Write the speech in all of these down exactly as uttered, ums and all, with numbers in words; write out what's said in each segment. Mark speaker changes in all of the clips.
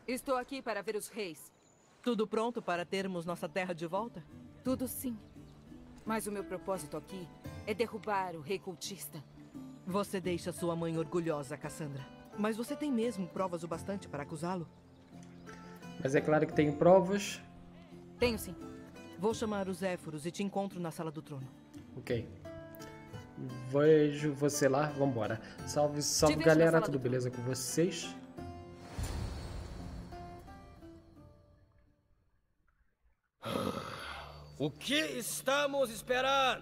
Speaker 1: Estou aqui para ver os reis.
Speaker 2: Tudo pronto para termos nossa terra de volta?
Speaker 1: Tudo sim. Mas o meu propósito aqui é derrubar o rei cultista.
Speaker 2: Você deixa sua mãe orgulhosa, Cassandra. Mas você tem mesmo provas o bastante para acusá-lo?
Speaker 3: Mas é claro que tenho provas.
Speaker 1: Tenho sim.
Speaker 2: Vou chamar os Zéforos e te encontro na sala do trono.
Speaker 3: Ok. Vejo você lá. Vambora. Salve, salve,
Speaker 1: vejo na
Speaker 3: galera.
Speaker 1: sala
Speaker 3: Tudo
Speaker 1: do
Speaker 3: beleza com vocês?
Speaker 4: O que estamos esperando?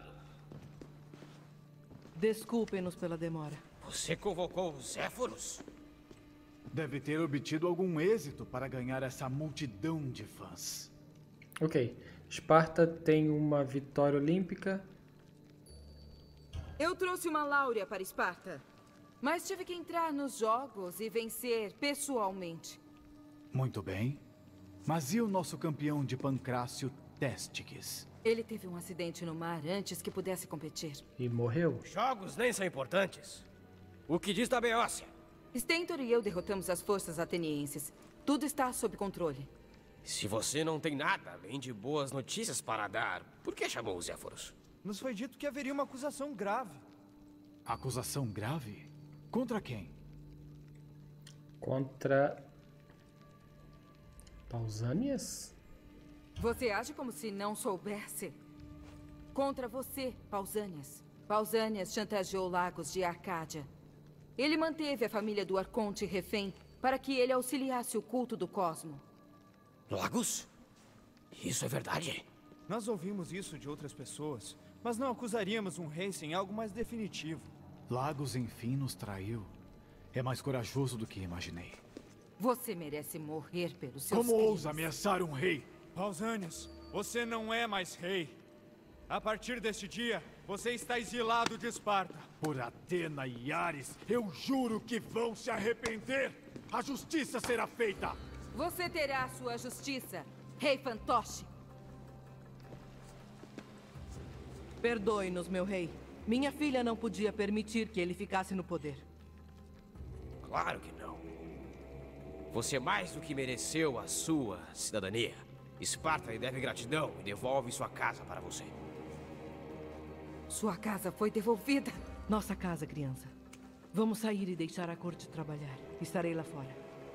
Speaker 2: Desculpem-nos pela demora.
Speaker 4: Você convocou os Zéforos?
Speaker 5: Deve ter obtido algum êxito para ganhar essa multidão de fãs.
Speaker 3: Ok. Esparta tem uma vitória olímpica.
Speaker 1: Eu trouxe uma Láurea para Esparta. Mas tive que entrar nos jogos e vencer pessoalmente.
Speaker 5: Muito bem. Mas e o nosso campeão de Pancrácio, Téstiques?
Speaker 1: Ele teve um acidente no mar antes que pudesse competir.
Speaker 3: E morreu?
Speaker 4: Jogos nem são importantes. O que diz da Beócia?
Speaker 1: Stentor e eu derrotamos as forças atenienses. Tudo está sob controle.
Speaker 4: Se você não tem nada além de boas notícias para dar, por que chamou os Zéforos?
Speaker 6: Nos foi dito que haveria uma acusação grave.
Speaker 5: Acusação grave? Contra quem?
Speaker 3: Contra... Pausanias?
Speaker 1: Você age como se não soubesse. Contra você, Pausanias. Pausanias chantageou Lagos de Arcádia. Ele manteve a família do Arconte refém para que ele auxiliasse o culto do Cosmo.
Speaker 4: Lagos? Isso é verdade?
Speaker 6: Nós ouvimos isso de outras pessoas, mas não acusaríamos um rei sem algo mais definitivo.
Speaker 5: Lagos, enfim, nos traiu. É mais corajoso do que imaginei.
Speaker 1: Você merece morrer pelos seus
Speaker 5: Como
Speaker 1: crimes.
Speaker 5: ousa ameaçar um rei?
Speaker 6: Pausanias, você não é mais rei. A partir deste dia, você está exilado de Esparta.
Speaker 5: Por Atena e Ares, eu juro que vão se arrepender. A justiça será feita.
Speaker 1: Você terá a sua justiça, rei fantoche.
Speaker 2: Perdoe-nos, meu rei. Minha filha não podia permitir que ele ficasse no poder.
Speaker 4: Claro que não. Você mais do que mereceu a sua cidadania. Esparta lhe deve gratidão e devolve sua casa para você.
Speaker 1: Sua casa foi devolvida.
Speaker 2: Nossa casa, criança. Vamos sair e deixar a corte trabalhar. Estarei lá fora.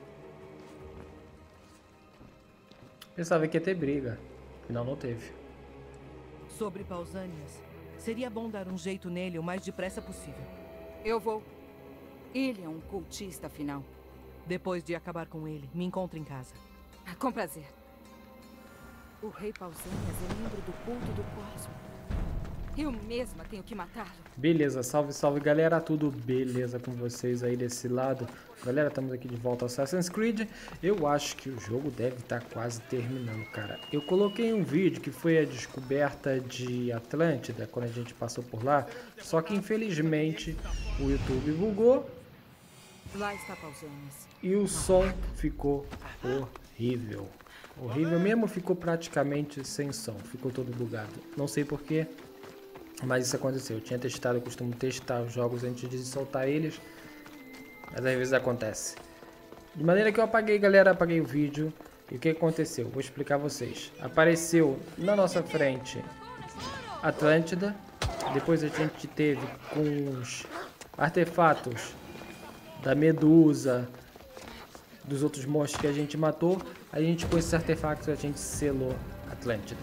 Speaker 3: Pensava que ia ter briga. Afinal, não teve.
Speaker 2: Sobre Pausanias, seria bom dar um jeito nele o mais depressa possível.
Speaker 1: Eu vou. Ele é um cultista, afinal.
Speaker 2: Depois de acabar com ele, me encontre em casa.
Speaker 1: Com prazer. O rei Pausanias é membro do culto do Cosmo. Eu mesma tenho que matá-lo.
Speaker 3: Beleza, salve, salve, galera. Tudo beleza com vocês aí desse lado? Galera, estamos aqui de volta ao Assassin's Creed. Eu acho que o jogo deve estar quase terminando, cara. Eu coloquei um vídeo que foi a descoberta de Atlântida, quando a gente passou por lá. Só que, infelizmente, o YouTube bugou.
Speaker 1: Lá está Pausanias.
Speaker 3: E o som ficou horrível. Horrível mesmo, ficou praticamente sem som. Ficou todo bugado. Não sei porquê, mas isso aconteceu. Eu tinha testado, eu costumo testar os jogos antes de soltar eles. Mas às vezes acontece. De maneira que eu apaguei, galera. Apaguei o vídeo. E o que aconteceu? Vou explicar a vocês. Apareceu na nossa frente Atlântida. Depois a gente teve com os artefatos da Medusa, dos outros monstros que a gente matou, a gente com esses artefatos a gente selou Atlântida.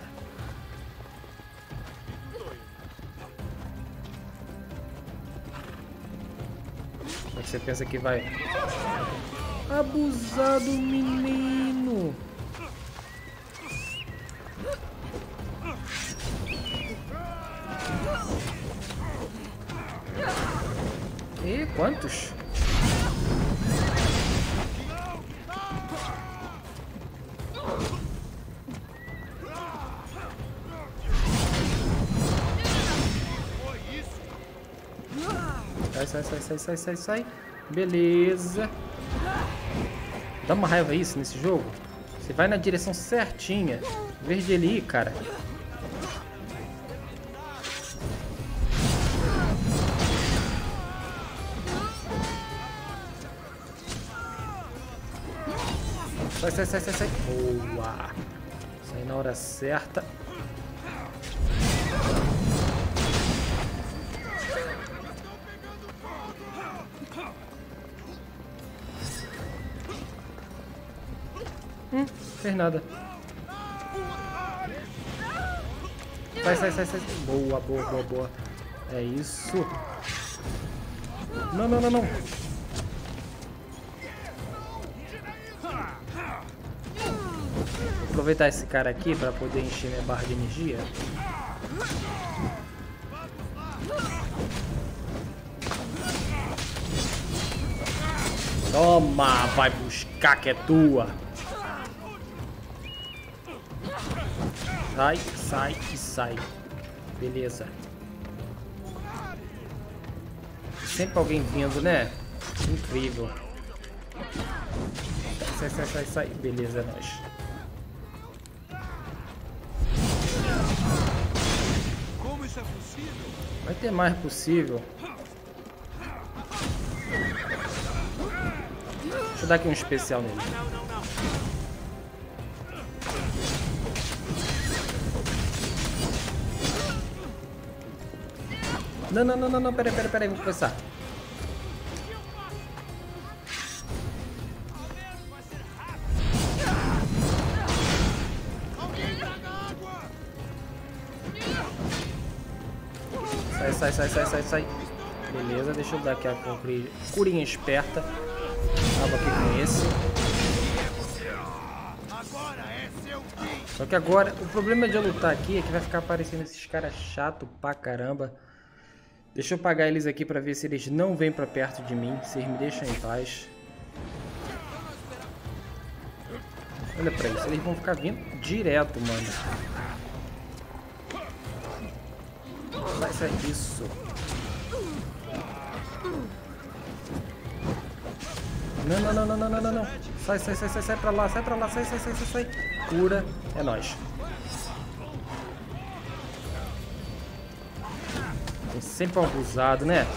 Speaker 3: Como é que você pensa que vai abusar do menino? E quantos? Sai, sai, sai, sai, sai, sai, sai. Beleza. Dá uma raiva isso nesse jogo. Você vai na direção certinha. Em vez de ele ir, cara. Sai, sai, sai, sai, sai. Boa. Sai na hora certa. Hum, fez nada. Sai, sai, sai, sai. Boa, boa, boa, boa. É isso. Não, não, não, não. Vou aproveitar esse cara aqui para poder encher minha barra de energia. Toma, vai buscar que é tua. Sai, sai e sai. Beleza. Sempre alguém vindo, né? Incrível. Sai, sai, sai, sai. Beleza, é nóis.
Speaker 5: Como isso é possível?
Speaker 3: Vai ter mais possível. Deixa eu dar aqui um especial nele. Não, não, não, não, não, peraí, peraí, peraí, vou começar. Sai, sai, sai, sai, sai, sai. Beleza, deixa eu dar aqui a curinha esperta. Acaba aqui com esse. Só que agora, o problema de eu lutar aqui é que vai ficar aparecendo esses caras chatos pra caramba. Deixa eu apagar eles aqui pra ver se eles não vêm pra perto de mim, se eles me deixam em paz. Olha pra isso, eles vão ficar vindo direto, mano. Vai sair isso. Não, não, não, não, não, não, não. Sai, sai, sai, sai, sai pra lá, sai pra lá, sai, sai, sai, sai, sai. Cura, é nóis. Tem sempre um abusado, né?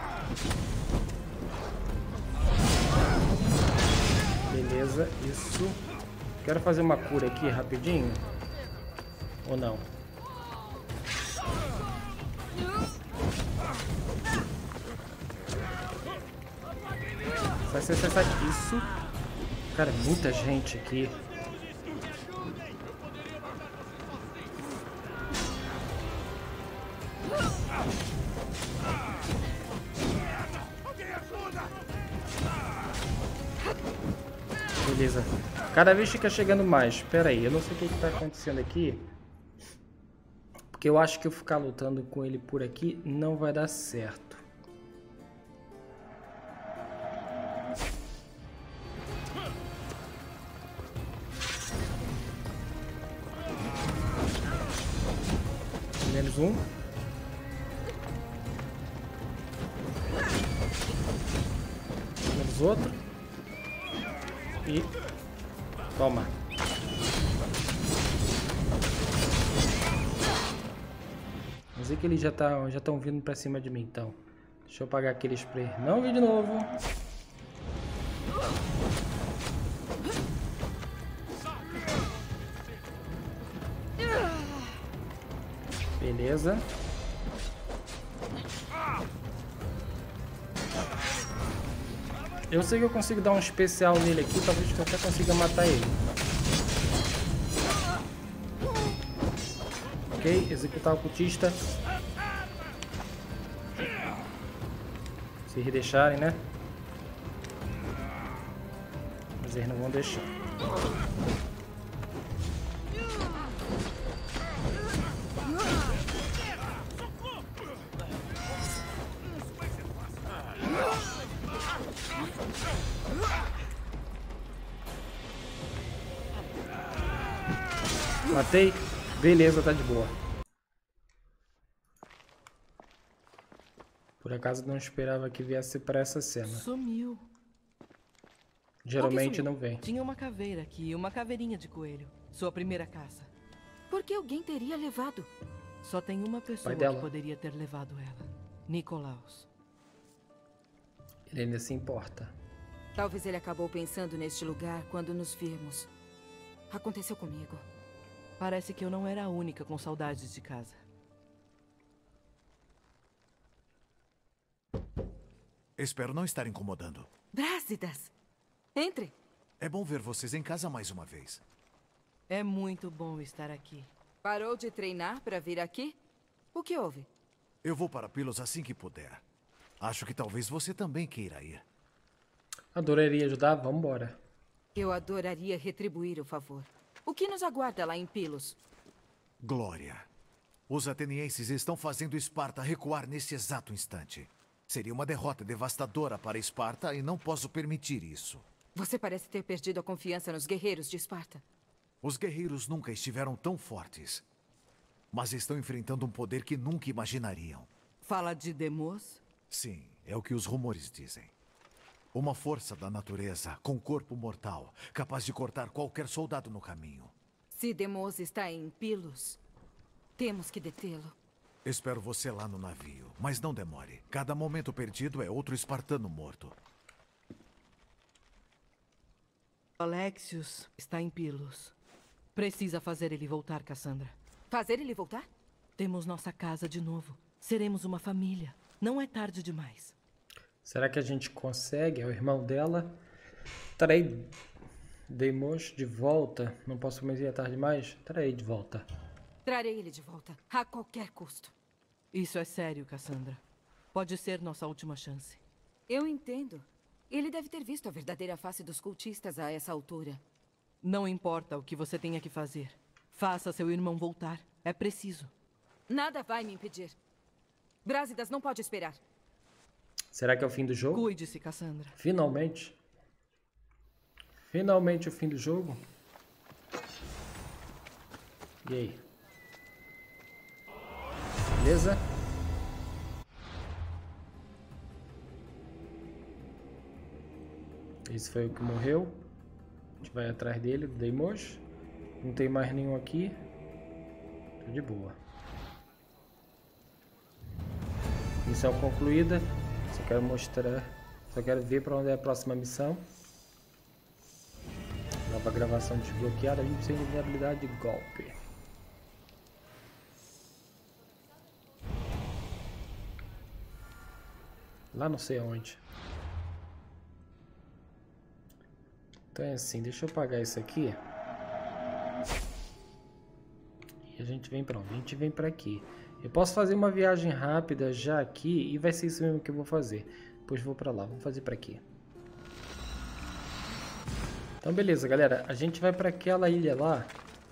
Speaker 3: Beleza, isso. Quero fazer uma cura aqui rapidinho. Ou não? Sai, sai, sai, sai. Isso. Cara, muita gente aqui. Beleza. Cada vez fica chegando mais. Espera aí, eu não sei o que está acontecendo aqui. Porque eu acho que eu ficar lutando com ele por aqui não vai dar certo. Menos um. Menos outro. E toma. Vamos ver que eles já tá, já estão vindo pra cima de mim, então. Deixa eu apagar aquele spray. Não vi de novo. Beleza. Eu sei que eu consigo dar um especial nele aqui, talvez eu até consiga matar ele. Ok, executar o cultista. Se eles deixarem, né? Mas eles não vão deixar. Matei. Beleza, tá de boa. Por acaso não esperava que viesse para essa cena.
Speaker 2: Sumiu.
Speaker 3: Geralmente
Speaker 2: sumiu?
Speaker 3: não vem.
Speaker 2: Tinha uma caveira aqui, uma caveirinha de coelho. Sua primeira caça.
Speaker 1: Por que alguém teria levado?
Speaker 2: Só tem uma pessoa que poderia ter levado ela. Nicolaus.
Speaker 3: Ele ainda se importa.
Speaker 1: Talvez ele acabou pensando neste lugar quando nos vimos. Aconteceu comigo.
Speaker 2: Parece que eu não era a única com saudades de casa.
Speaker 5: Espero não estar incomodando.
Speaker 1: Brásidas! Entre!
Speaker 5: É bom ver vocês em casa mais uma vez.
Speaker 2: É muito bom estar aqui.
Speaker 1: Parou de treinar para vir aqui? O que houve?
Speaker 5: Eu vou para Pilos assim que puder. Acho que talvez você também queira ir.
Speaker 3: Adoraria ajudar, vambora.
Speaker 1: Eu adoraria retribuir o favor. O que nos aguarda lá em Pilos?
Speaker 5: Glória. Os atenienses estão fazendo Esparta recuar neste exato instante. Seria uma derrota devastadora para Esparta e não posso permitir isso.
Speaker 1: Você parece ter perdido a confiança nos guerreiros de Esparta.
Speaker 5: Os guerreiros nunca estiveram tão fortes. Mas estão enfrentando um poder que nunca imaginariam.
Speaker 2: Fala de Demos?
Speaker 5: Sim, é o que os rumores dizem. Uma força da natureza, com corpo mortal, capaz de cortar qualquer soldado no caminho.
Speaker 1: Se Demos está em Pilos, temos que detê-lo.
Speaker 5: Espero você lá no navio, mas não demore. Cada momento perdido é outro espartano morto.
Speaker 2: Alexios está em Pilos. Precisa fazer ele voltar, Cassandra.
Speaker 1: Fazer ele voltar?
Speaker 2: Temos nossa casa de novo. Seremos uma família. Não é tarde demais.
Speaker 3: Será que a gente consegue? É o irmão dela. Trarei Deimos de volta. Não posso mais ir à tarde demais? Trarei de volta.
Speaker 1: Trarei ele de volta, a qualquer custo.
Speaker 2: Isso é sério, Cassandra. Pode ser nossa última chance.
Speaker 1: Eu entendo. Ele deve ter visto a verdadeira face dos cultistas a essa altura.
Speaker 2: Não importa o que você tenha que fazer. Faça seu irmão voltar. É preciso.
Speaker 1: Nada vai me impedir. Brásidas não pode esperar.
Speaker 3: Será que é o fim do jogo?
Speaker 2: Cuide-se, Cassandra.
Speaker 3: Finalmente. Finalmente o fim do jogo. E aí? Beleza? Esse foi o que morreu. A gente vai atrás dele, do Deimos. Não tem mais nenhum aqui. Tô de boa. Missão concluída. Só quero mostrar. Só quero ver para onde é a próxima missão. Nova gravação desbloqueada. vinte por cento de vulnerabilidade de golpe. Lá não sei aonde. Então é assim, deixa eu apagar isso aqui. E a gente vem pra onde? A gente vem pra aqui. Eu posso fazer uma viagem rápida já aqui e vai ser isso mesmo que eu vou fazer. Depois vou pra lá, vamos fazer pra aqui. Então beleza, galera. A gente vai pra aquela ilha lá.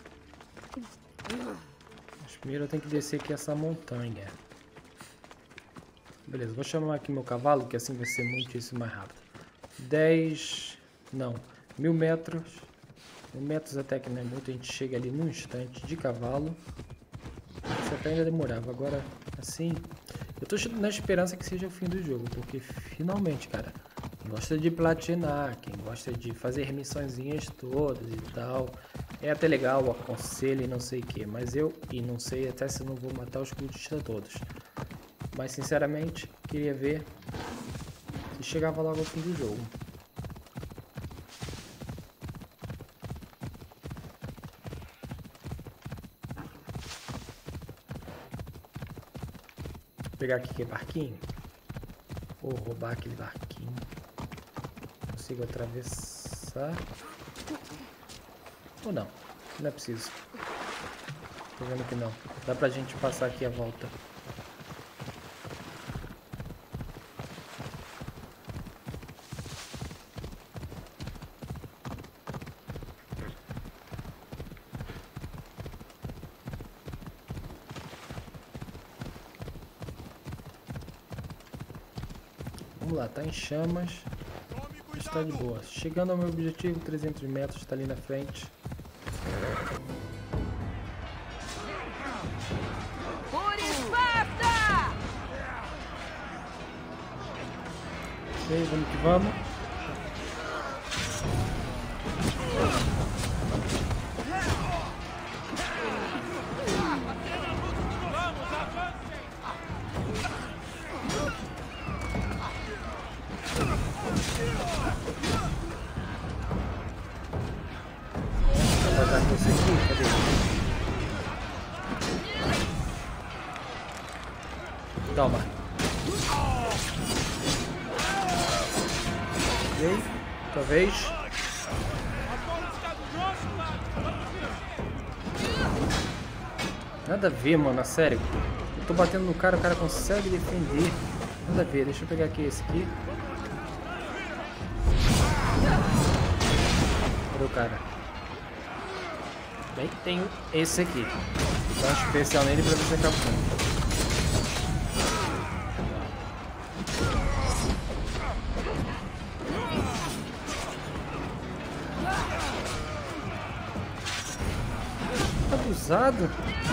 Speaker 3: Mas primeiro eu tenho que descer aqui essa montanha. Beleza, vou chamar aqui meu cavalo, que assim vai ser muitíssimo mais rápido. dez... não, mil metros. Mil metros até que não é muito, a gente chega ali num instante de cavalo. Isso até ainda demorava, agora assim... Eu tô na esperança que seja o fim do jogo, porque finalmente, cara, quem gosta de platinar, quem gosta de fazer missõezinhas todas e tal, é até legal, aconselho e não sei o que, mas eu, e não sei até se eu não vou matar os cultistas todos. Mas sinceramente, queria ver se chegava logo ao fim do jogo. Vou pegar aqui aquele barquinho. Vou roubar aquele barquinho. Consigo atravessar. Ou não? Não é preciso. Tô vendo que não. Dá pra gente passar aqui a volta. Vamos lá, tá em chamas. Está de boa. Chegando ao meu objetivo, trezentos metros, está ali na frente.
Speaker 1: Por Esparta!
Speaker 3: Ok, vamos que vamos. atacar com esse aqui? Cadê? Toma. Ok, outra vez. Nada a ver, mano, sério. Eu tô batendo no cara, o cara consegue defender. Nada a ver, deixa eu pegar aqui esse aqui. Cadê o cara? Bem, tenho esse aqui. Dá um especial nele pra ver se acaba com. Abusado.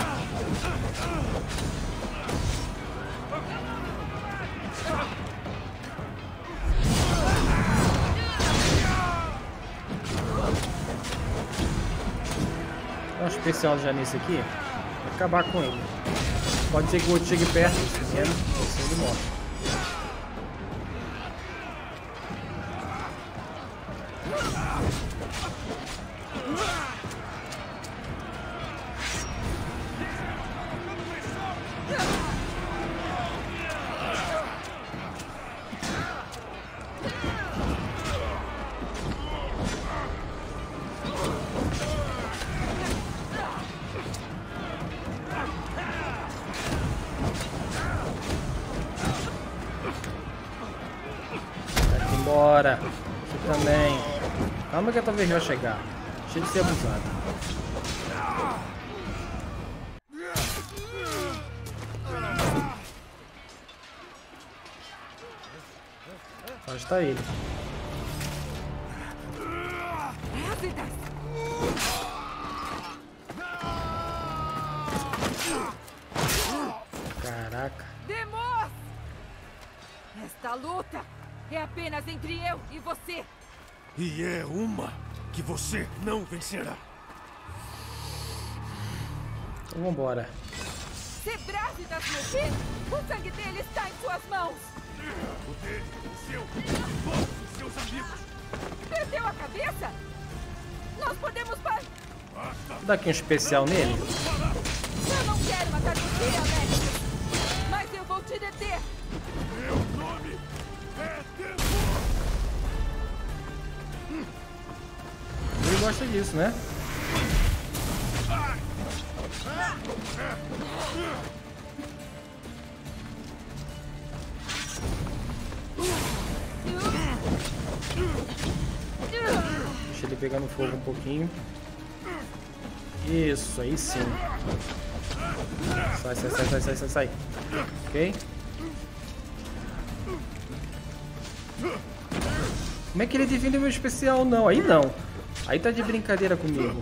Speaker 3: Dá um especial já nesse aqui. Vai acabar com ele. Pode ser que o outro chegue perto, se quiser, assim ele morre. Bora. Você também. Calma que a tua vez vai chegar. Deixa de ser abusado. Afasta ele. Caraca.
Speaker 1: Demos! Esta luta é apenas entre eu e você.
Speaker 6: E é uma que você não vencerá.
Speaker 3: Então vambora.
Speaker 1: Se Brásidas morrer, o sangue dele está em suas mãos.
Speaker 6: O dele, o seu, todos os seus amigos.
Speaker 1: Perdeu a cabeça? Nós podemos... Pa...
Speaker 3: Vou dar aqui um especial nele.
Speaker 1: Eu não quero matar você, Alex. Mas eu vou te deter.
Speaker 6: Meu nome é Tempo.
Speaker 3: Ele gosta disso, né? Deixa ele pegar no fogo um pouquinho. Isso, aí sim. Sai, sai, sai, sai, sai, sai, sai. Ok? Como é que ele defende o meu especial? Não, aí não. Aí tá de brincadeira comigo.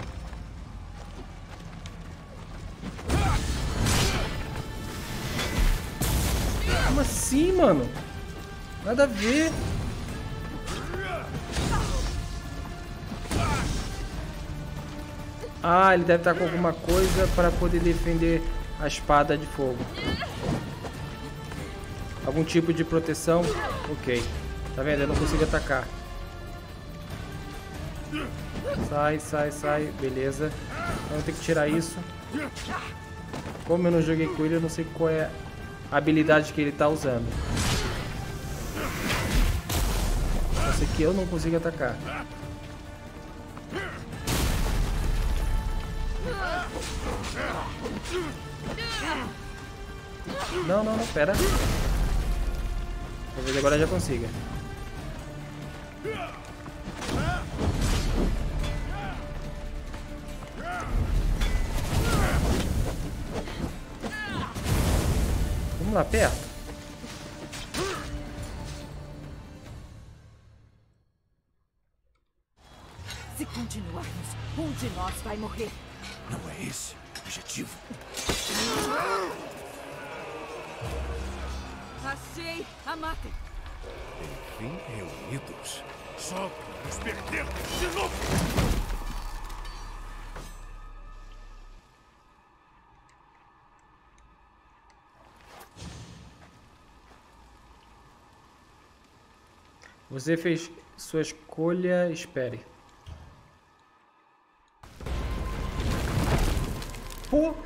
Speaker 3: Como assim, mano? Nada a ver. Ah, ele deve estar com alguma coisa para poder defender a espada de fogo. Algum tipo de proteção? Ok. Tá vendo? Eu não consigo atacar. Sai, sai, sai. Beleza. Então eu vou ter que tirar isso. Como eu não joguei com ele, eu não sei qual é a habilidade que ele tá usando. Só sei que eu não consigo atacar. Não, não, não, pera. Talvez agora já consiga. Vamos lá perto.
Speaker 1: Se continuarmos, um de nós vai morrer.
Speaker 6: Não é esse o objetivo.
Speaker 1: Achei a Mater.
Speaker 6: Enfim, reunidos. Só para nos perder de novo.
Speaker 3: Você fez sua escolha, espere. Pô!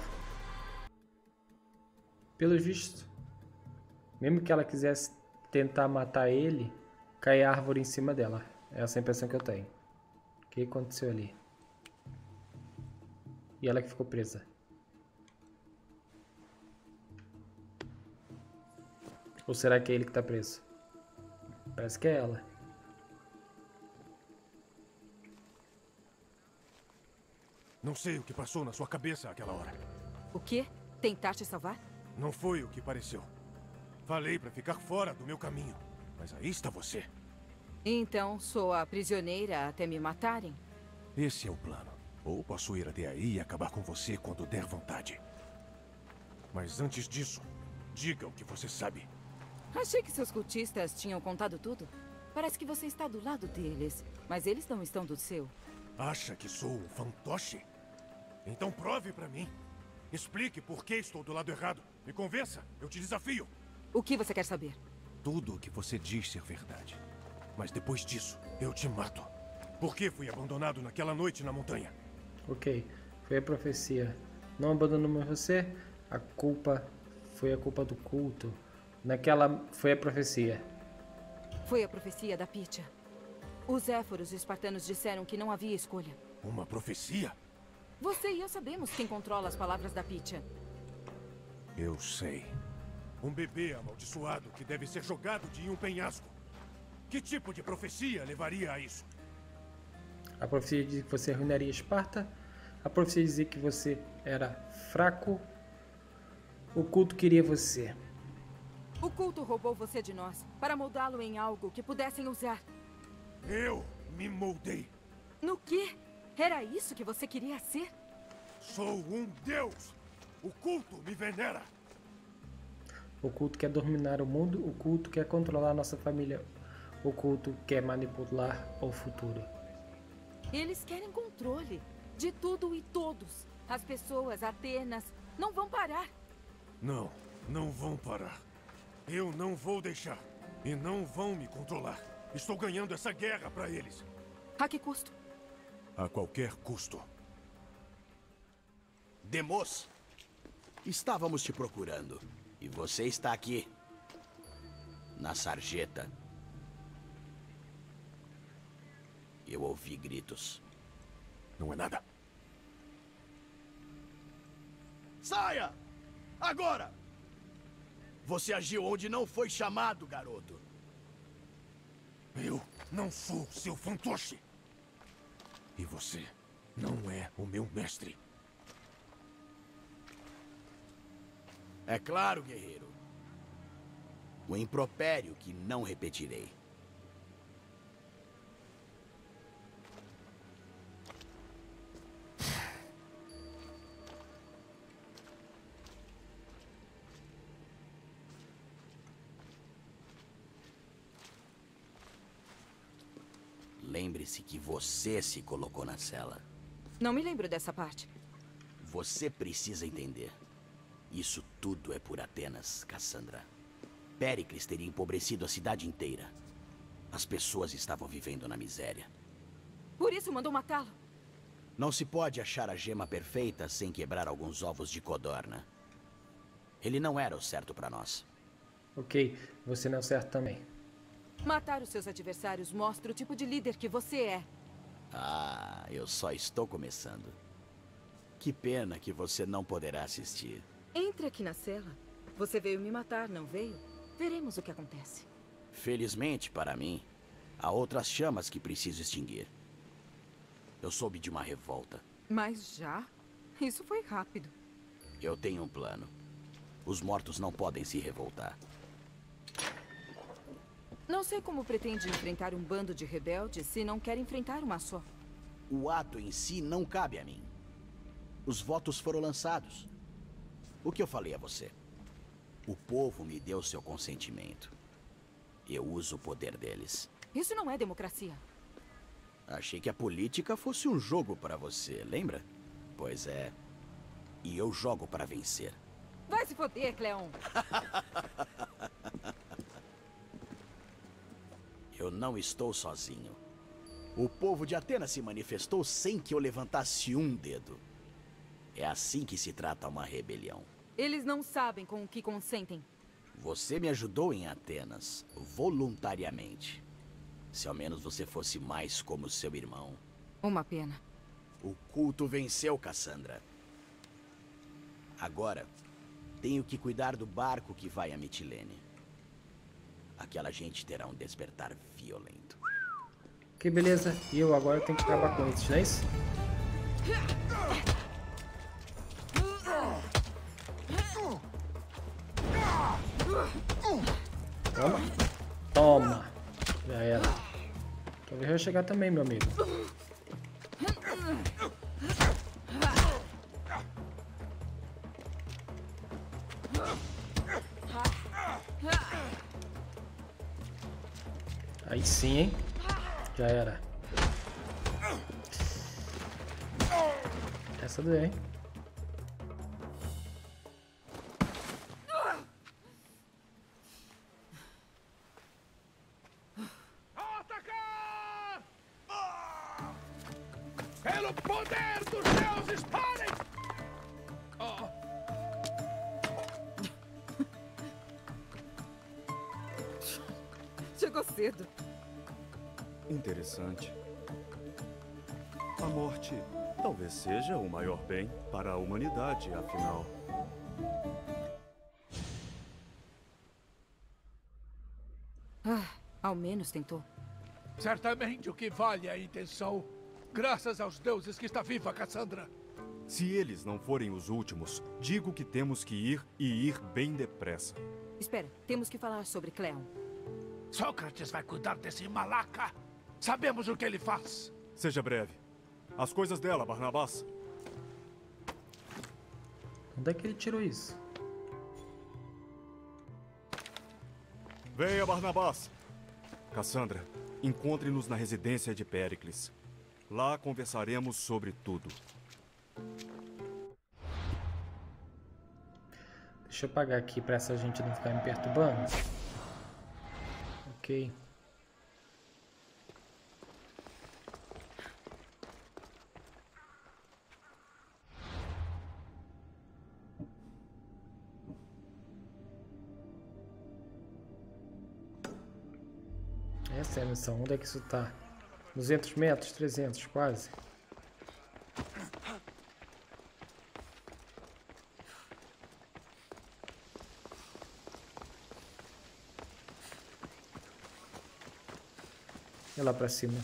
Speaker 3: Pelo visto, mesmo que ela quisesse tentar matar ele, cai a árvore em cima dela. É essa a impressão que eu tenho. O que aconteceu ali? E ela que ficou presa. Ou será que é ele que tá preso? Parece que é ela.
Speaker 7: Não sei o que passou na sua cabeça àquela hora.
Speaker 1: O quê? Tentar te salvar?
Speaker 7: Não foi o que pareceu. Falei pra ficar fora do meu caminho, mas aí está você.
Speaker 1: Então sou a prisioneira até me matarem?
Speaker 7: Esse é o plano. Ou posso ir até aí e acabar com você quando der vontade. Mas antes disso, diga o que você sabe.
Speaker 1: Achei que seus cultistas tinham contado tudo. Parece que você está do lado deles, mas eles não estão do seu.
Speaker 7: Acha que sou um fantoche? Então prove pra mim. Explique por que estou do lado errado. Me convença, eu te desafio.
Speaker 1: O que você quer saber?
Speaker 7: Tudo o que você diz ser verdade. Mas depois disso, eu te mato. Por que fui abandonado naquela noite na montanha?
Speaker 3: Ok, foi a profecia. Não abandonamos você, a culpa foi a culpa do culto. Naquela foi a profecia.
Speaker 1: Foi a profecia da Pitya. Os éforos espartanos disseram que não havia escolha.
Speaker 7: Uma profecia?
Speaker 1: Você e eu sabemos quem controla as palavras da Pitya.
Speaker 7: Eu sei. Um bebê amaldiçoado que deve ser jogado de um penhasco. Que tipo de profecia levaria a isso?
Speaker 3: A profecia dizia que você arruinaria Esparta. A profecia dizia que você era fraco. O culto queria você.
Speaker 1: O culto roubou você de nós para moldá-lo em algo que pudessem usar.
Speaker 7: Eu me moldei.
Speaker 1: No quê? Era isso que você queria ser?
Speaker 7: Sou um deus. O culto me venera.
Speaker 3: O culto quer dominar o mundo. O culto quer controlar nossa família. O culto quer manipular o futuro.
Speaker 1: Eles querem controle de tudo e todos. As pessoas, Atenas, não vão parar.
Speaker 7: Não, não vão parar. Eu não vou deixar. E não vão me controlar. Estou ganhando essa guerra para eles.
Speaker 1: A que custo?
Speaker 7: A qualquer custo.
Speaker 8: Demos, estávamos te procurando. E você está aqui. Na sarjeta. Eu ouvi gritos.
Speaker 7: Não é nada.
Speaker 8: Saia! Agora! Você agiu onde não foi chamado, garoto.
Speaker 7: Eu não sou seu fantoche. E você não é o meu mestre.
Speaker 8: É claro, guerreiro. O impropério que não repetirei. Lembre-se que você se colocou na cela.
Speaker 1: Não me lembro dessa parte.
Speaker 8: Você precisa entender. Isso tudo é por Atenas, Cassandra. Péricles teria empobrecido a cidade inteira. As pessoas estavam vivendo na miséria.
Speaker 1: Por isso mandou matá-lo.
Speaker 8: Não se pode achar a gema perfeita sem quebrar alguns ovos de codorna. Ele não era o certo para nós.
Speaker 3: Ok, você não é o certo também.
Speaker 1: Matar os seus adversários mostra o tipo de líder que você é.
Speaker 8: Ah, eu só estou começando. Que pena que você não poderá assistir.
Speaker 1: Entre aqui na cela. Você veio me matar, não veio? Veremos o que acontece.
Speaker 8: Felizmente para mim, há outras chamas que preciso extinguir. Eu soube de uma revolta.
Speaker 1: Mas já? Isso foi rápido.
Speaker 8: Eu tenho um plano. Os mortos não podem se revoltar.
Speaker 1: Não sei como pretende enfrentar um bando de rebeldes se não quer enfrentar uma só.
Speaker 8: O ato em si não cabe a mim. Os votos foram lançados. O que eu falei a você? O povo me deu seu consentimento. Eu uso o poder deles.
Speaker 1: Isso não é democracia.
Speaker 8: Achei que a política fosse um jogo para você, lembra? Pois é. E eu jogo para vencer.
Speaker 1: Vai se foder, Cleon.
Speaker 8: Eu não estou sozinho. O povo de Atenas se manifestou sem que eu levantasse um dedo. É assim que se trata uma rebelião.
Speaker 1: Eles não sabem com o que consentem.
Speaker 8: Você me ajudou em Atenas, voluntariamente. Se ao menos você fosse mais como seu irmão.
Speaker 1: Uma pena.
Speaker 8: O culto venceu, Cassandra. Agora, tenho que cuidar do barco que vai a Mitilene. Aquela gente terá um despertar violento.
Speaker 3: Que beleza. E eu agora tenho que acabar com eles, não é isso? Toma. Toma. Já era. Talvez vai chegar também, meu amigo. Aí sim, hein? Já era. Essa doeu, hein?
Speaker 7: Atacar! Pelo poder dos deuses, parem!
Speaker 1: Chegou cedo.
Speaker 9: Interessante. A morte talvez seja o maior bem para a humanidade, afinal.
Speaker 1: Ah, ao menos tentou.
Speaker 7: Certamente o que vale a intenção. Graças aos deuses que está viva, Cassandra.
Speaker 9: Se eles não forem os últimos, digo que temos que ir e ir bem depressa.
Speaker 1: Espera, temos que falar sobre Cleon.
Speaker 7: Sócrates vai cuidar desse malaca. Sabemos o que ele faz.
Speaker 9: Seja breve. As coisas dela, Barnabás.
Speaker 3: Onde é que ele tirou isso?
Speaker 9: Venha, Barnabás. Cassandra, encontre-nos na residência de Péricles. Lá conversaremos sobre tudo.
Speaker 3: Deixa eu apagar aqui para essa gente não ficar me perturbando. Ok. Essa é a missão. Onde é que isso tá? duzentos metros, trezentos, quase. Olha lá pra cima.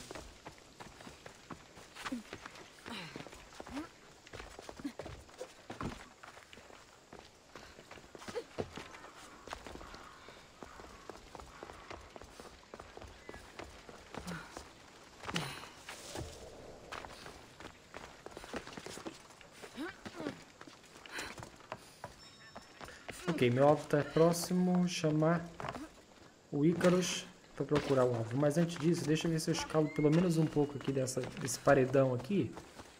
Speaker 3: Ok, meu alvo está próximo. Chamar o Ícaros para procurar o alvo. Mas antes disso, deixa eu ver se eu escalo pelo menos um pouco aqui dessa, desse paredão aqui.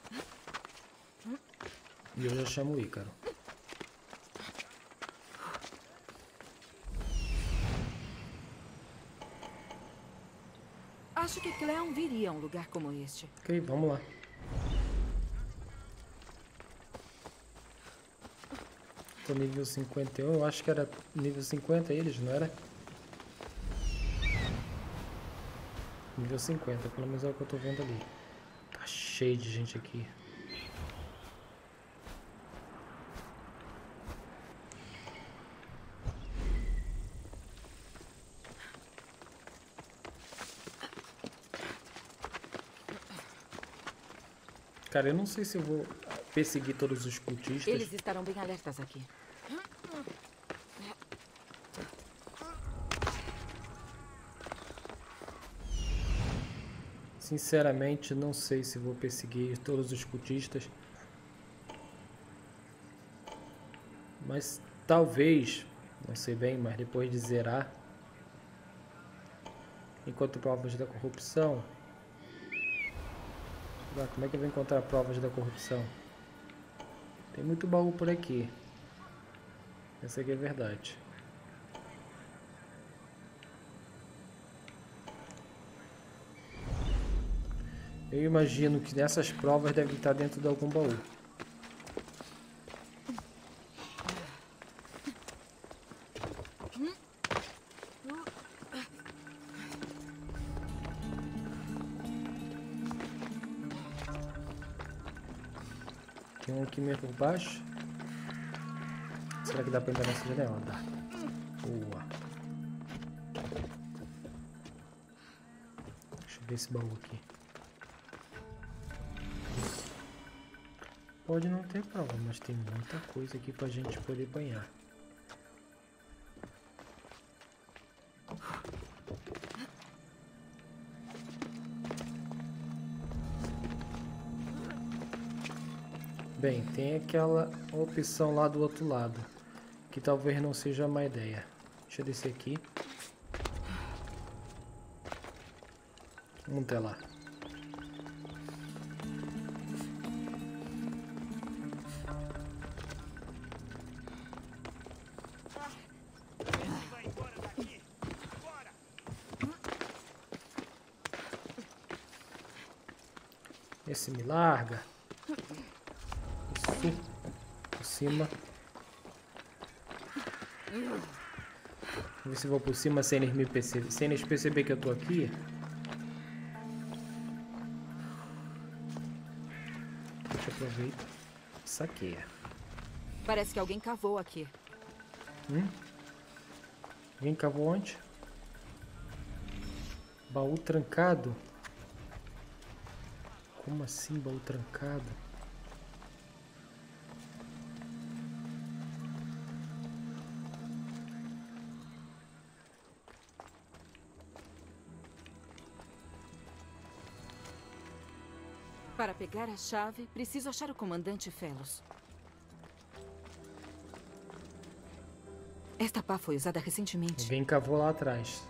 Speaker 3: E eu já chamo o Ícaro.
Speaker 1: Acho que Cleon viria a um lugar como este.
Speaker 3: Ok, vamos lá. Tô nível cinquenta e um, eu acho que era nível cinquenta eles, não era? Nível cinquenta, pelo menos é o que eu tô vendo ali. Tá cheio de gente aqui. Cara, eu não sei se eu vou perseguir todos os cultistas.
Speaker 1: Eles estarão bem alertas aqui.
Speaker 3: Sinceramente, não sei se vou perseguir todos os cultistas. Mas talvez, não sei bem, mas depois de zerar, enquanto provas da corrupção. Ah, como é que eu vou encontrar provas da corrupção? Tem muito baú por aqui. Essa aqui é verdade. Eu imagino que nessas provas deve estar dentro de algum baú. Tem um aqui meio por baixo. Será que dá pra entrar nessa janela? Dá. Boa. Deixa eu ver esse baú aqui. Pode não ter prova, mas tem muita coisa aqui pra gente poder banhar. Bem, tem aquela opção lá do outro lado, que talvez não seja uma ideia. Deixa eu descer aqui. Vamos até lá. Esse me larga. Isso. Por cima. Vou ver se vou por cima sem eles me perceber. Sem eles perceber que eu tô aqui. Deixa eu aproveitar. Saqueia.
Speaker 1: Parece que alguém cavou aqui.
Speaker 3: Hum? Alguém cavou onde? Baú trancado? Como assim, baú trancado?
Speaker 1: Para pegar a chave, preciso achar o comandante Felos. Esta pá foi usada recentemente.
Speaker 3: Alguém cavou lá atrás.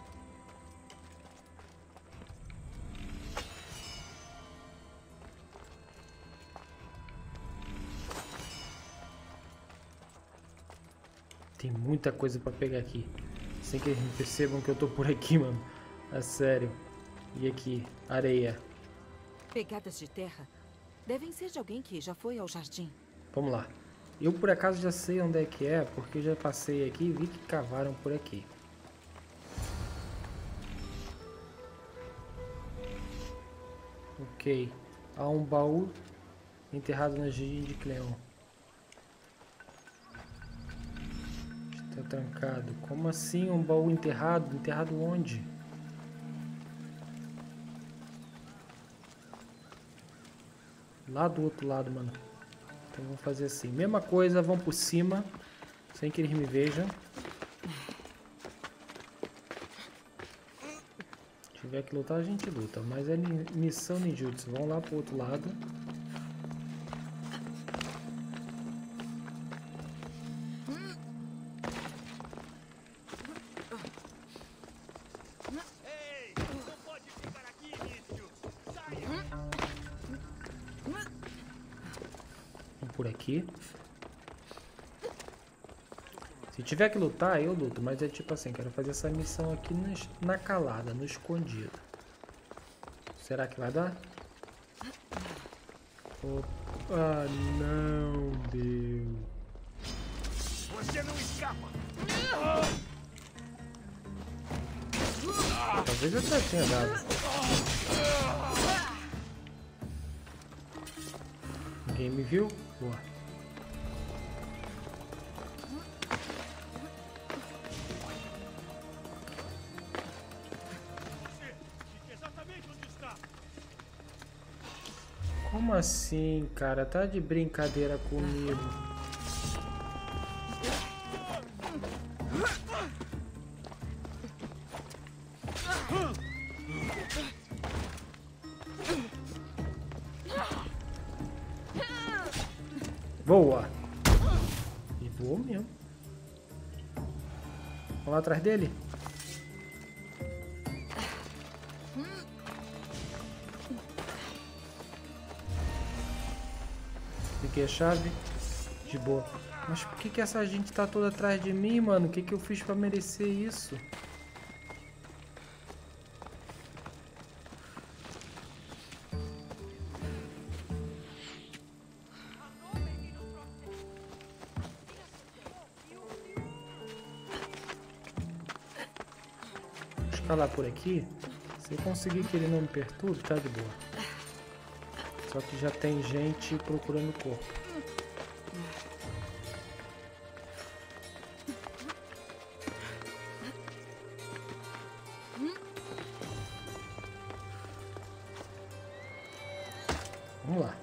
Speaker 3: Tem muita coisa pra pegar aqui. Sem que eles percebam que eu tô por aqui, mano. É sério. E aqui, areia.
Speaker 1: Pegadas de terra devem ser de alguém que já foi ao jardim.
Speaker 3: Vamos lá. Eu por acaso já sei onde é que é, porque eu já passei aqui e vi que cavaram por aqui. Ok. Há um baú enterrado no jardim de Cleon. Está trancado. Como assim um baú enterrado? Enterrado onde? Lá do outro lado, mano. Então vamos fazer assim. Mesma coisa, vão por cima. Sem que eles me vejam. Se tiver que lutar, a gente luta. Mas é missão ninjutsu. Vamos lá pro outro lado. Por aqui. Se tiver que lutar, eu luto. Mas é tipo assim, quero fazer essa missão aqui na calada, no escondido. Será que vai dar? Opa, não deu.
Speaker 7: Você não escapa.
Speaker 3: Talvez eu já tenha dado. Ninguém me viu? Boa. Como assim, cara? Tá de brincadeira comigo. Voa! E voou mesmo. Vamos lá atrás dele. Peguei a chave. De boa. Mas por que que essa gente tá toda atrás de mim, mano? O que que eu fiz pra merecer isso? Escalar por aqui. Se eu conseguir que ele não me perturbe, tá de boa. Só Só que já tem gente procurando o corpo. Vamos lá.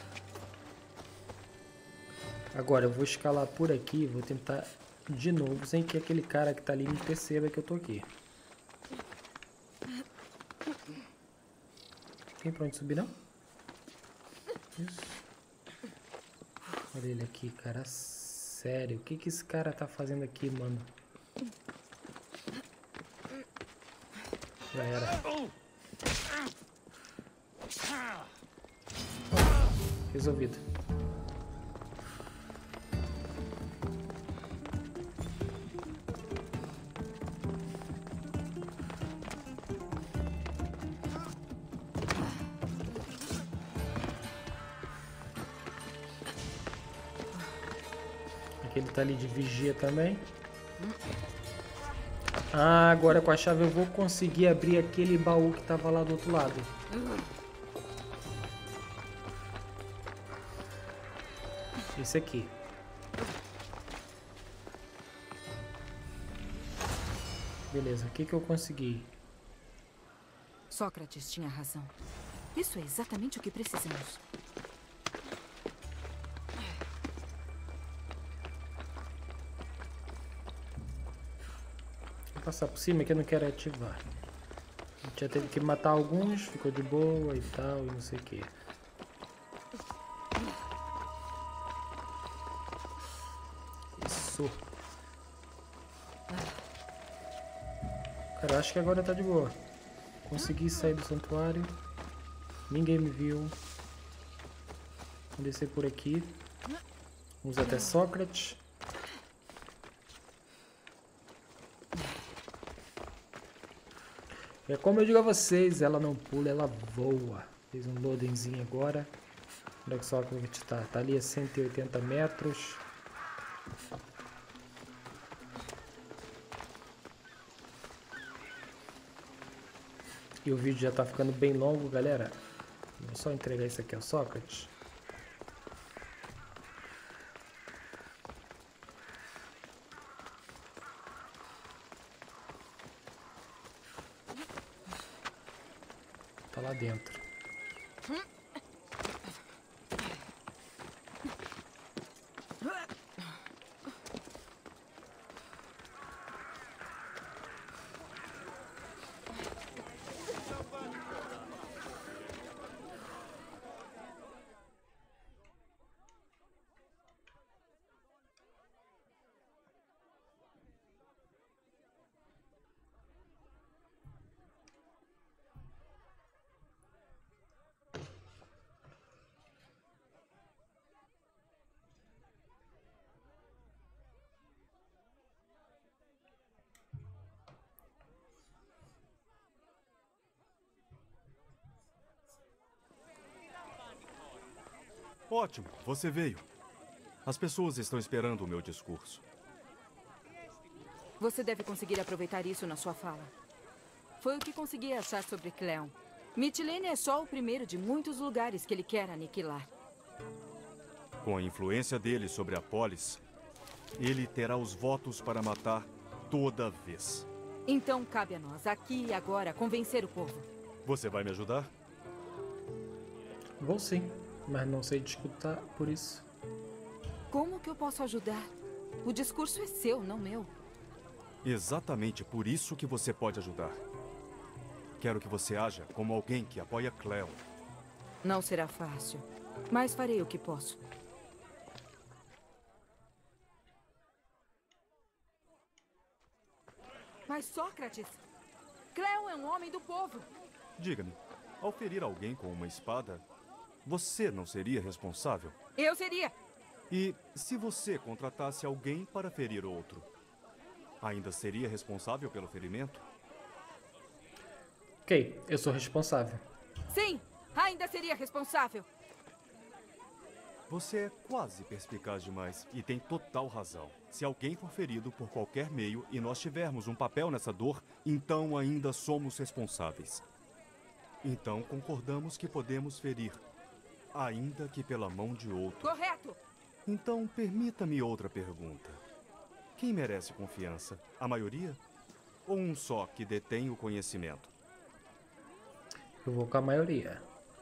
Speaker 3: Agora eu vou escalar por aqui, vou tentar de novo, sem que aquele cara que tá ali me perceba que eu tô aqui. Tem pra onde subir, não? Isso. Olha ele aqui, cara. Sério, o que que esse cara tá fazendo aqui, mano? Já era. Resolvido. Ele tá ali de vigia também. Ah, agora com a chave eu vou conseguir abrir aquele baú que tava lá do outro lado. Esse aqui. Beleza, o que que eu consegui?
Speaker 1: Sócrates tinha razão. Isso é exatamente o que precisamos.
Speaker 3: Passar por cima que eu não quero ativar. A gente já teve que matar alguns, ficou de boa e tal, e não sei o que. Isso. Cara, acho que agora tá de boa. Consegui sair do santuário. Ninguém me viu. Vou descer por aqui. Vamos até Sócrates. É como eu digo a vocês, ela não pula, ela voa. Fiz um loadingzinho agora. Onde é que Sócrates tá? Tá ali a cento e oitenta metros. E o vídeo já tá ficando bem longo, galera. Vou só entregar isso aqui ao Sócrates. Tá lá dentro.
Speaker 9: Ótimo, você veio. As pessoas estão esperando o meu discurso.
Speaker 1: Você deve conseguir aproveitar isso na sua fala. Foi o que consegui achar sobre Cleon. Mitilene é só o primeiro de muitos lugares que ele quer aniquilar.
Speaker 9: Com a influência dele sobre a polis, ele terá os votos para matar toda vez.
Speaker 1: Então cabe a nós, aqui e agora, convencer o povo.
Speaker 9: Você vai me ajudar?
Speaker 3: Vou sim, mas não sei disputar por isso.
Speaker 1: Como que eu posso ajudar? O discurso é seu, não meu.
Speaker 9: Exatamente por isso que você pode ajudar. Quero que você haja como alguém que apoia Cleon.
Speaker 1: Não será fácil, mas farei o que posso. Mas Sócrates, Cleon é um homem do povo.
Speaker 9: Diga-me, ao ferir alguém com uma espada, você não seria responsável?
Speaker 1: Eu seria.
Speaker 9: E se você contratasse alguém para ferir outro, ainda seria responsável pelo ferimento?
Speaker 3: Ok, eu sou responsável.
Speaker 1: Sim, ainda seria responsável.
Speaker 9: Você é quase perspicaz demais e tem total razão. Se alguém for ferido por qualquer meio e nós tivermos um papel nessa dor, então ainda somos responsáveis. Então concordamos que podemos ferir. ainda que pela mão de outro.
Speaker 1: Correto!
Speaker 9: Então, permita-me outra pergunta. Quem merece confiança? A maioria? Ou um só que detém o conhecimento?
Speaker 3: Eu vou com a maioria.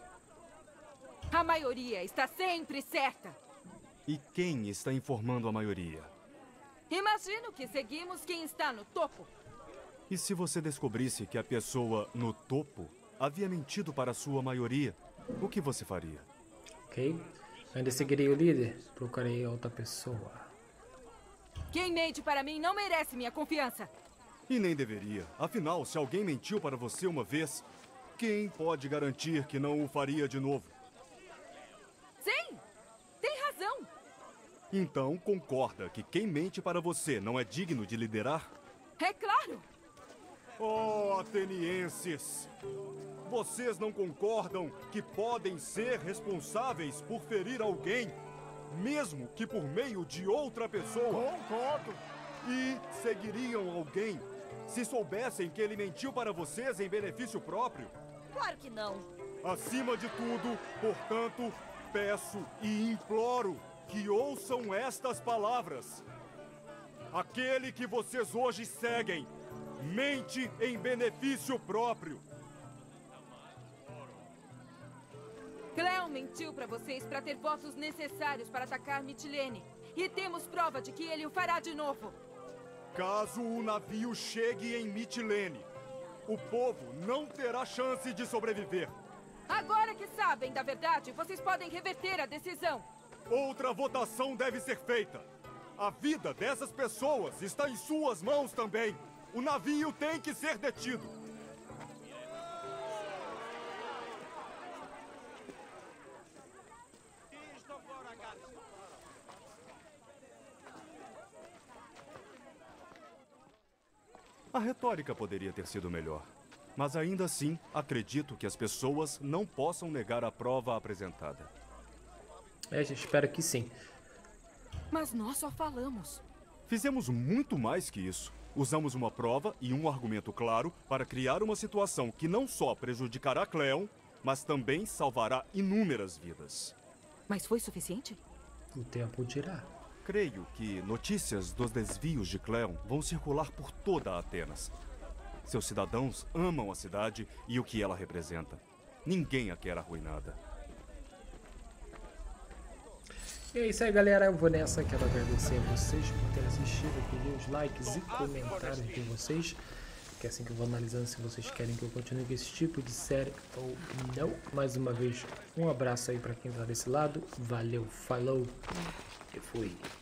Speaker 1: A maioria está sempre certa.
Speaker 9: E quem está informando a maioria?
Speaker 1: Imagino que seguimos quem está no topo.
Speaker 9: E se você descobrisse que a pessoa no topo havia mentido para a sua maioria, o que você faria?
Speaker 3: Ok. Ainda seguirei o líder? Procurarei outra pessoa.
Speaker 1: Quem mente para mim não merece minha confiança.
Speaker 9: E nem deveria. Afinal, se alguém mentiu para você uma vez, quem pode garantir que não o faria de novo?
Speaker 1: Sim, tem razão.
Speaker 9: Então, concorda que quem mente para você não é digno de liderar?
Speaker 1: É claro.
Speaker 9: Oh, atenienses! Vocês não concordam que podem ser responsáveis por ferir alguém, mesmo que por meio de outra pessoa?
Speaker 7: Concordo.
Speaker 9: E seguiriam alguém se soubessem que ele mentiu para vocês em benefício próprio?
Speaker 10: Claro que não.
Speaker 9: Acima de tudo, portanto, peço e imploro que ouçam estas palavras. Aquele que vocês hoje seguem mente em benefício próprio.
Speaker 1: Cleon mentiu para vocês para ter votos necessários para atacar Mitilene. E temos prova de que ele o fará de novo.
Speaker 9: Caso o navio chegue em Mitilene, o povo não terá chance de sobreviver.
Speaker 1: Agora que sabem da verdade, vocês podem reverter a decisão.
Speaker 9: Outra votação deve ser feita. A vida dessas pessoas está em suas mãos também. O navio tem que ser detido. A retórica poderia ter sido melhor. Mas ainda assim, acredito que as pessoas não possam negar a prova apresentada.
Speaker 3: É, gente, espero que sim.
Speaker 1: Mas nós só falamos.
Speaker 9: Fizemos muito mais que isso. Usamos uma prova e um argumento claro para criar uma situação que não só prejudicará Cleon, mas também salvará inúmeras vidas.
Speaker 1: Mas foi suficiente?
Speaker 3: O tempo dirá.
Speaker 9: Creio que notícias dos desvios de Cleon vão circular por toda a Atenas. Seus cidadãos amam a cidade e o que ela representa. Ninguém a quer arruinada.
Speaker 3: E é isso aí, galera. Eu vou nessa. Quero agradecer a vocês por terem assistido, pedir os likes e comentários de vocês. Que é assim que eu vou analisando se vocês querem que eu continue com esse tipo de série ou não. Mais uma vez, um abraço aí pra quem tá desse lado. Valeu, falou e fui.